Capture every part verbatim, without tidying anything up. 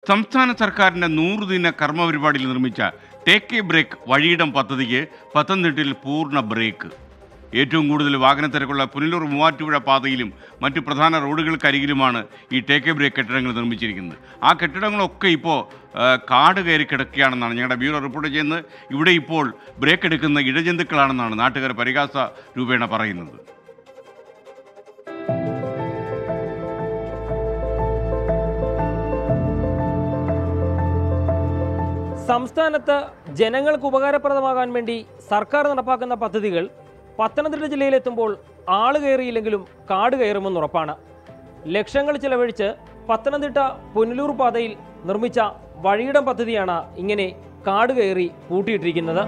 സംസ്ഥാന സർക്കാരിൻ്റെ നൂറ് ദിന കർമ്മ പരിപാടിയിൽ നിർമ്മിച്ച ടേക്ക് എ ബ്രേക്ക് വഴിയിടം പദ്ധതിക്ക് പത്തനംതിട്ടയിൽ പൂർണ്ണ ബ്രേക്ക്. ഏറ്റവും കൂടുതൽ വാഹനത്തിരക്കുള്ള പുനലൂർ മൂവാറ്റുപുഴ പാതയിലും മറ്റു പ്രധാന റോഡുകൾക്കരികിലുമാണ് ഈ ടേക്ക് എ ബ്രേക്ക് കെട്ടിടങ്ങൾ നിർമ്മിച്ചിരിക്കുന്നത്. ആ കെട്ടിടങ്ങളൊക്കെ ഇപ്പോൾ കാട് കയറി കിടക്കുകയാണെന്നാണ് ഞങ്ങളുടെ ബ്യൂറോ റിപ്പോർട്ട് ചെയ്യുന്നത്. ഇവിടെ ഇപ്പോൾ ബ്രേക്ക് എടുക്കുന്ന ഇഴജന്തുക്കളാണെന്നാണ് നാട്ടുകാർ പരിഹാസ രൂപേണ പറയുന്നത്. സംസ്ഥാനത്ത് ജനങ്ങൾക്ക് ഉപകാരപ്രദമാകാൻ വേണ്ടി സർക്കാർ നടപ്പാക്കുന്ന പദ്ധതികൾ പത്തനംതിട്ട ജില്ലയിലെത്തുമ്പോൾ ആള് കയറിയില്ലെങ്കിലും കാട് കയറുമെന്ന് ഉറപ്പാണ്. ലക്ഷങ്ങൾ ചിലവഴിച്ച് പത്തനംതിട്ട പുനലൂർ പാതയിൽ നിർമ്മിച്ച വഴിയിടം പദ്ധതിയാണ് ഇങ്ങനെ കാട് കയറി പൂട്ടിയിട്ടിരിക്കുന്നത്.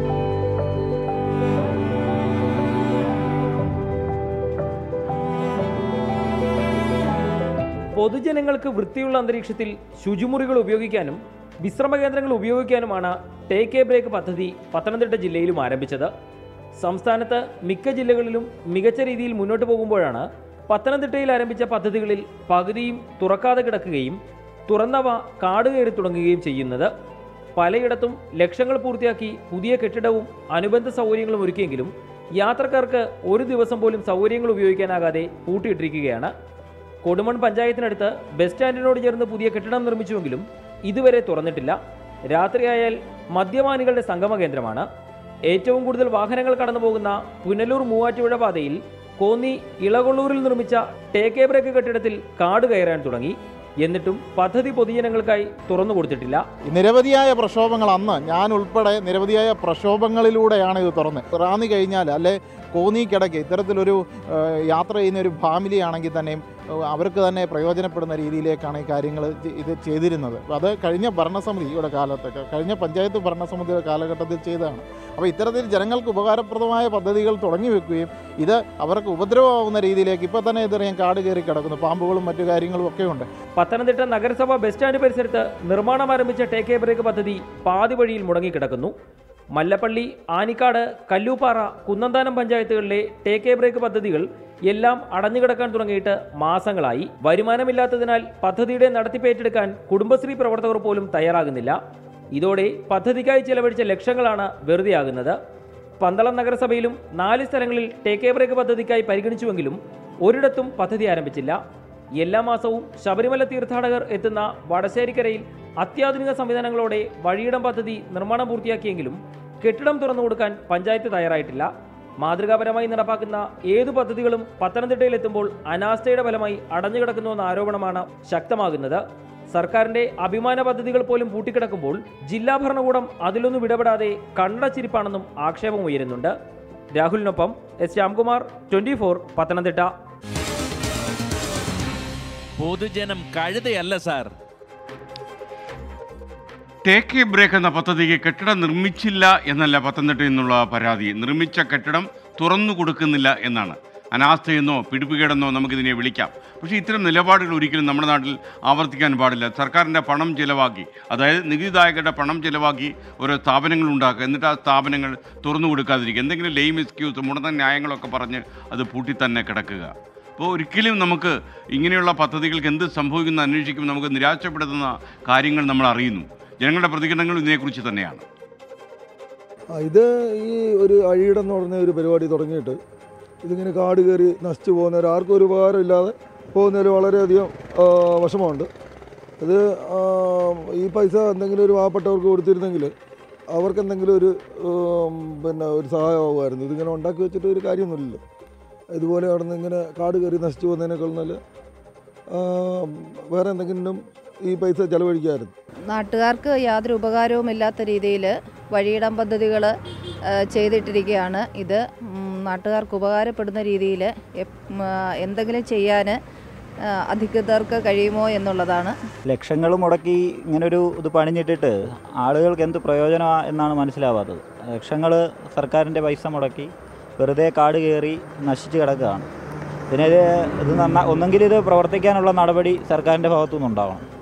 പൊതുജനങ്ങൾക്ക് വൃത്തിയുള്ള അന്തരീക്ഷത്തിൽ ശുചിമുറികൾ ഉപയോഗിക്കാനും വിശ്രമ കേന്ദ്രങ്ങൾ ഉപയോഗിക്കാനുമാണ് ടേക്ക് എ ബ്രേക്ക് പദ്ധതി പത്തനംതിട്ട ജില്ലയിലും ആരംഭിച്ചത്. സംസ്ഥാനത്ത് മിക്ക ജില്ലകളിലും മികച്ച രീതിയിൽ മുന്നോട്ട് പോകുമ്പോഴാണ് പത്തനംതിട്ടയിൽ ആരംഭിച്ച പദ്ധതികളിൽ പകുതിയും തുറക്കാതെ കിടക്കുകയും തുറന്നവ കാട് കയറി തുടങ്ങുകയും ചെയ്യുന്നത്. പലയിടത്തും ലക്ഷങ്ങൾ പൂർത്തിയാക്കി പുതിയ കെട്ടിടവും അനുബന്ധ സൗകര്യങ്ങളും ഒരുക്കിയെങ്കിലും യാത്രക്കാർക്ക് ഒരു ദിവസം പോലും സൗകര്യങ്ങൾ ഉപയോഗിക്കാനാകാതെ പൂട്ടിയിട്ടിരിക്കുകയാണ്. കൊടുമൺ പഞ്ചായത്തിനടുത്ത് ബസ് സ്റ്റാൻഡിനോട് ചേർന്ന് പുതിയ കെട്ടിടം നിർമ്മിച്ചുവെങ്കിലും ഇതുവരെ തുറന്നിട്ടില്ല. രാത്രിയായാൽ മദ്യപാനികളുടെ സംഗമ കേന്ദ്രമാണ്. ഏറ്റവും കൂടുതൽ വാഹനങ്ങൾ കടന്നു പോകുന്ന പുനലൂർ മൂവാറ്റുപുഴ പാതയിൽ കോന്നി ഇളകൊള്ളൂരിൽ നിർമ്മിച്ച ടേക്ക് എ ബ്രേക്ക് കെട്ടിടത്തിൽ കാട് കയറാൻ തുടങ്ങി. എന്നിട്ടും പദ്ധതി പൊതുജനങ്ങൾക്കായി തുറന്നു കൊടുത്തിട്ടില്ല. നിരവധിയായ പ്രക്ഷോഭങ്ങൾ അന്ന് ഞാൻ ഉൾപ്പെടെ നിരവധിയായ പ്രക്ഷോഭങ്ങളിലൂടെയാണ് ഇത് തുറന്നത്. റാന്നി കഴിഞ്ഞാൽ അല്ലെ കോന്നിക്കിടയ്ക്ക് ഇത്തരത്തിലൊരു യാത്ര ചെയ്യുന്ന ഒരു ഫാമിലി ആണെങ്കിൽ തന്നെയും അവർക്ക് തന്നെ പ്രയോജനപ്പെടുന്ന രീതിയിലേക്കാണ് ഈ കാര്യങ്ങൾ ഇത് ചെയ്തിരുന്നത്. അത് കഴിഞ്ഞ ഭരണസമിതിയുടെ കാലത്തൊക്കെ കഴിഞ്ഞ പഞ്ചായത്ത് ഭരണസമിതിയുടെ കാലഘട്ടത്തിൽ ചെയ്തതാണ്. അപ്പോൾ ഇത്തരത്തിൽ ജനങ്ങൾക്ക് ഉപകാരപ്രദമായ പദ്ധതികൾ തുടങ്ങി വെക്കുകയും ഇത് അവർക്ക് ഉപദ്രവമാവുന്ന രീതിയിലേക്ക് ഇപ്പോൾ തന്നെ ഇതറിയാൻ കാട് കയറി കിടക്കുന്നു. പാമ്പുകളും മറ്റു കാര്യങ്ങളും ഒക്കെ ഉണ്ട്. പത്തനംതിട്ട നഗരസഭ ബസ് സ്റ്റാൻഡ് പരിസരത്ത് നിർമ്മാണം ആരംഭിച്ച ടേക്ക് എ ബ്രേക്ക് പദ്ധതി പാതി വഴിയിൽ മുടങ്ങിക്കിടക്കുന്നു. മല്ലപ്പള്ളി, ആനിക്കാട്, കല്ലൂപ്പാറ, കുന്നന്താനം പഞ്ചായത്തുകളിലെ ടേക്ക് എ ബ്രേക്ക് പദ്ധതികൾ എല്ലാം അടഞ്ഞുകിടക്കാൻ തുടങ്ങിയിട്ട് മാസങ്ങളായി. വരുമാനമില്ലാത്തതിനാൽ പദ്ധതിയുടെ നടത്തിപ്പേറ്റെടുക്കാൻ കുടുംബശ്രീ പ്രവർത്തകർ പോലും തയ്യാറാകുന്നില്ല. ഇതോടെ പദ്ധതിക്കായി ചെലവഴിച്ച ലക്ഷങ്ങളാണ് വെറുതെയാകുന്നത്. പന്തളം നഗരസഭയിലും നാല് സ്ഥലങ്ങളിൽ ടേക്ക് എ ബ്രേക്ക് പദ്ധതിക്കായി പരിഗണിച്ചുവെങ്കിലും ഒരിടത്തും പദ്ധതി ആരംഭിച്ചില്ല. എല്ലാ മാസവും ശബരിമല തീർത്ഥാടകർ എത്തുന്ന വടശ്ശേരിക്കരയിൽ അത്യാധുനിക സംവിധാനങ്ങളോടെ വഴിയിടം പദ്ധതി നിർമ്മാണം പൂർത്തിയാക്കിയെങ്കിലും കെട്ടിടം തുറന്നു കൊടുക്കാൻ പഞ്ചായത്ത് തയ്യാറായിട്ടില്ല. മാതൃകാപരമായി നടപ്പാക്കുന്ന ഏതു പദ്ധതികളും പത്തനംതിട്ടയിലെത്തുമ്പോൾ അനാസ്ഥയുടെ ഫലമായി അടഞ്ഞുകിടക്കുന്നുവെന്ന ആരോപണമാണ് ശക്തമാകുന്നത്. സർക്കാരിന്റെ അഭിമാന പദ്ധതികൾ പോലും പൂട്ടിക്കിടക്കുമ്പോൾ ജില്ലാ ഭരണകൂടം അതിലൊന്നും ഇടപെടാതെ കണ്ടച്ചിരിപ്പാണെന്നും ആക്ഷേപം ഉയരുന്നുണ്ട്. രാഹുലിനൊപ്പം S Shyamkumar, twenty four, Pathanamthitta. പൊതുജനം കഴുതയല്ല സാർ. ടേക്ക് എ ബ്രേക്ക് എന്ന പദ്ധതിക്ക് കെട്ടിടം നിർമ്മിച്ചില്ല എന്നല്ല പത്തനംതിട്ടയിൽ നിന്നുള്ള പരാതി. നിർമ്മിച്ച കെട്ടിടം തുറന്നു കൊടുക്കുന്നില്ല എന്നാണ്. അനാസ്ഥയെന്നോ പിടിപ്പുകേടെന്നോ നമുക്കിതിനെ വിളിക്കാം. പക്ഷേ ഇത്തരം നിലപാടുകൾ ഒരിക്കലും നമ്മുടെ നാട്ടിൽ ആവർത്തിക്കാൻ പാടില്ല. സർക്കാരിൻ്റെ പണം ചിലവാക്കി, അതായത് നികുതിദായകരുടെ പണം ചിലവാക്കി ഓരോ സ്ഥാപനങ്ങൾ ഉണ്ടാക്കുക, എന്നിട്ട് ആ സ്ഥാപനങ്ങൾ തുറന്നു കൊടുക്കാതിരിക്കുക, എന്തെങ്കിലും ലെയിം എക്സ്ക്യൂസ് മുടന്ന ന്യായങ്ങളൊക്കെ പറഞ്ഞ് അത് പൂട്ടി തന്നെ കിടക്കുക. അപ്പോൾ ഒരിക്കലും നമുക്ക് ഇങ്ങനെയുള്ള പദ്ധതികൾക്ക് എന്ത് സംഭവിക്കുന്നു അന്വേഷിക്കും നമുക്ക് നിരാശപ്പെടുത്തുന്ന കാര്യങ്ങൾ നമ്മൾ അറിയുന്നു. ജനങ്ങളുടെ പ്രതികരണങ്ങൾ ഇതിനെക്കുറിച്ച് തന്നെയാണ്. ഇത് ഈ ഒരു അഴിയിടം എന്ന് പറഞ്ഞ ഒരു പരിപാടി തുടങ്ങിയിട്ട് ഇതിങ്ങനെ കാട് കയറി നശിച്ചു പോകുന്നവർ ആർക്കും ഒരു ഉപകാരമില്ലാതെ പോകുന്നതിൽ വളരെയധികം വിഷമമുണ്ട്. ഇത് ഈ പൈസ എന്തെങ്കിലും ഒരു പാവപ്പെട്ടവർക്ക് കൊടുത്തിരുന്നെങ്കിൽ അവർക്ക് എന്തെങ്കിലും ഒരു പിന്നെ ഒരു സഹായമാകുമായിരുന്നു. ഇതിങ്ങനെ ഉണ്ടാക്കി വെച്ചിട്ട് ഒരു കാര്യമൊന്നുമില്ലല്ലോ. ഇതുപോലെ നടന്ന് ഇങ്ങനെ കാട് കയറി നശിച്ചു പോകുന്നതിനേക്കാൾ നല്ല വേറെ എന്തെങ്കിലും ഈ പൈസ ചെലവഴിക്കാമായിരുന്നു. നാട്ടുകാർക്ക് യാതൊരു ഉപകാരവുമില്ലാത്ത രീതിയിൽ വഴിയിടം പദ്ധതികൾ ചെയ്തിട്ടിരിക്കുകയാണ്. ഇത് നാട്ടുകാർക്ക് ഉപകാരപ്പെടുന്ന രീതിയിൽ എന്തെങ്കിലും ചെയ്യാൻ അധികൃതർക്ക് കഴിയുമോ എന്നുള്ളതാണ്. ലക്ഷങ്ങൾ മുടക്കി ഇങ്ങനൊരു ഇത് പണിഞ്ഞിട്ടിട്ട് ആളുകൾക്ക് എന്ത് പ്രയോജനമാണ് എന്നാണ് മനസ്സിലാവാത്തത്. ലക്ഷങ്ങൾ സർക്കാരിൻ്റെ പൈസ മുടക്കി വെറുതെ കാട് കയറി നശിച്ച് കിടക്കുകയാണ്. ഇതിനെതിരെ ഇത് നന്നാ ഒന്നെങ്കിൽ ഇത് പ്രവർത്തിക്കാനുള്ള നടപടി സർക്കാരിൻ്റെ ഭാഗത്തുനിന്നുണ്ടാവണം.